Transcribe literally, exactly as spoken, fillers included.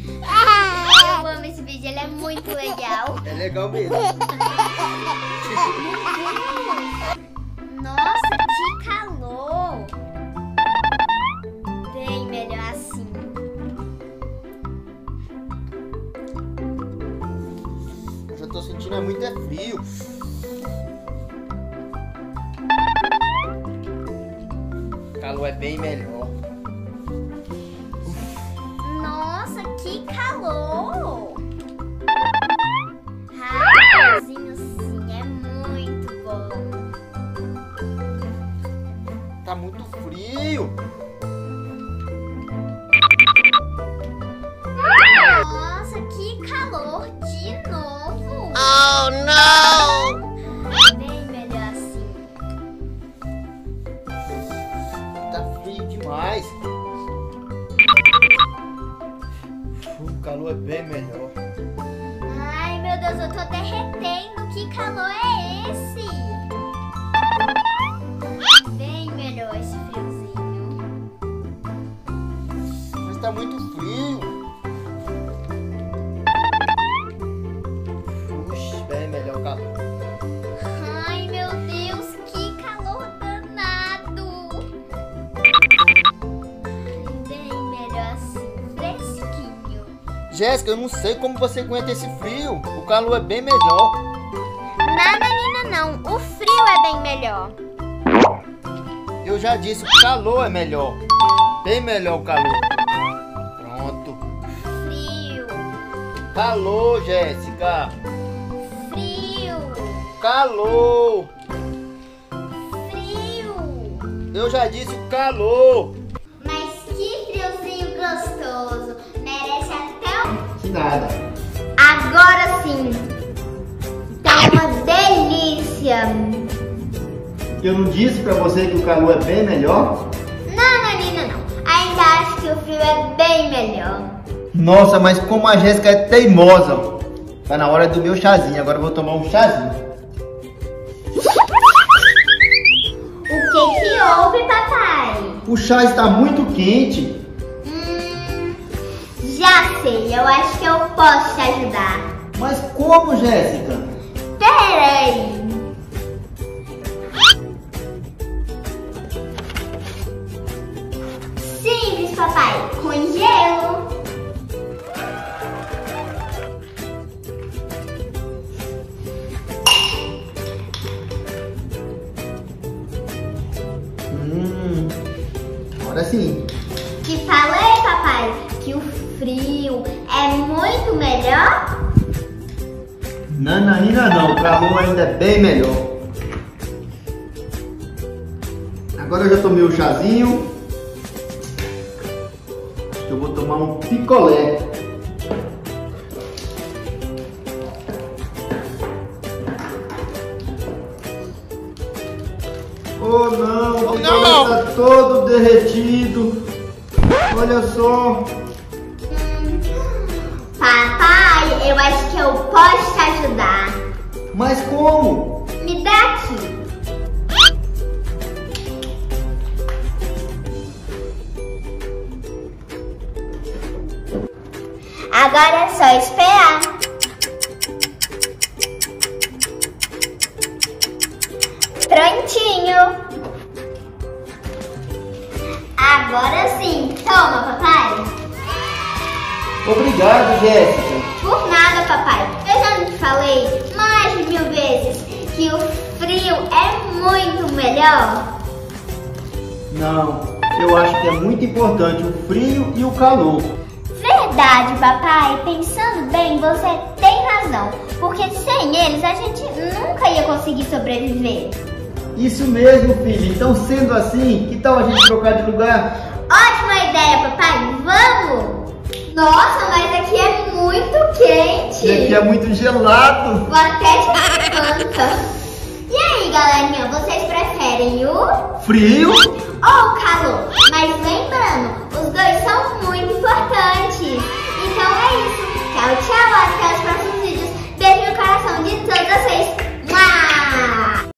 Eu amo esse vídeo, ele é muito legal. É legal mesmo. Nossa, que calor. Bem melhor assim. Eu já tô sentindo é muito é frio. O calor é bem melhor. Nossa, que calor. Ah, calorzinho sim, é muito bom. Tá muito frio. Nossa, que calor de novo. Oh, não! Bem melhor assim. Tá frio demais. O calor é bem melhor. Ai, meu Deus, eu tô derretendo. Que calor é esse? Bem melhor esse friozinho. Mas tá muito frio. Puxa, bem melhor o calor. Ai, meu Deus, que calor danado. Bem melhor assim, fresquinho. Jéssica, eu não sei como você aguenta esse frio. O calor é bem melhor. Não, Nanina, não. O frio é bem melhor. Eu já disse, o calor é melhor. Bem melhor o calor. Pronto. Frio, Calor, Jéssica. frio, Calor. frio. Eu já disse calor. Mas que friozinho gostoso. Merece até um... Que nada. Agora sim. Tá uma delícia. Eu não disse pra você que o calor é bem melhor? Não, Nanina, não. Ainda acho que o frio é bem melhor. Nossa, mas como a Jéssica é teimosa. Tá na hora do meu chazinho. Agora eu vou tomar um chazinho. O que que houve, papai? O chá está muito quente. Hum, já sei. Eu acho que eu posso te ajudar. Mas como, Jéssica? Peraí. Simples, papai. Com gelo. Hum, agora sim. Te falei, papai, que o frio é muito melhor? Nananina não, o calor ainda é bem melhor. Agora eu já tomei o chazinho. Acho que eu vou tomar um picolé. Oh não, o picolé está todo derretido. Olha só. Hum, papai, eu acho que eu posso te ajudar. Mas como? Me dá aqui. Agora é só esperar. Prontinho. Agora sim. Toma, papai. Obrigado, Jéssica. Por nada, papai. Eu já não te falei mais de mil vezes que o frio é muito melhor. Não, eu acho que é muito importante o frio e o calor. Verdade, papai. Pensando bem, você tem razão. Porque sem eles a gente nunca ia conseguir sobreviver. Isso mesmo, filho. Então, sendo assim, que tal a gente trocar de lugar? Ótima ideia, papai. Vamos! Nossa, mas aqui é muito quente. E aqui é muito gelado. Vou até te levanta. E aí, galerinha, vocês preferem o Frio? ou o calor? Mas lembrando, os dois são